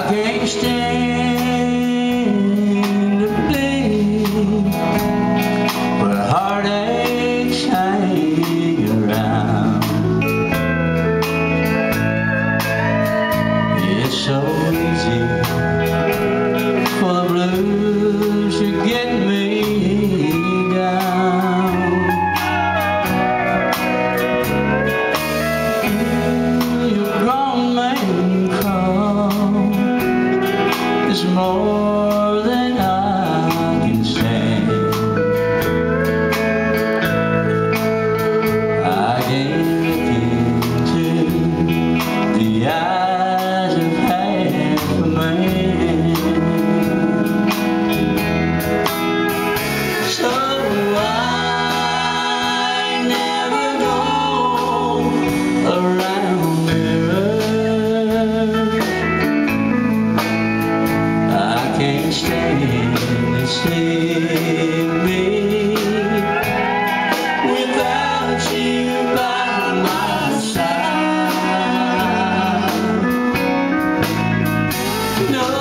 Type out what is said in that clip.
can't stand to be where heartaches hang around. It's so easy for the blues to get me down. Your grown man call is more than I can stand. I can't look into the eyes of half a man. So I never go around mirrors. I can't stand to see me without you by my side. No.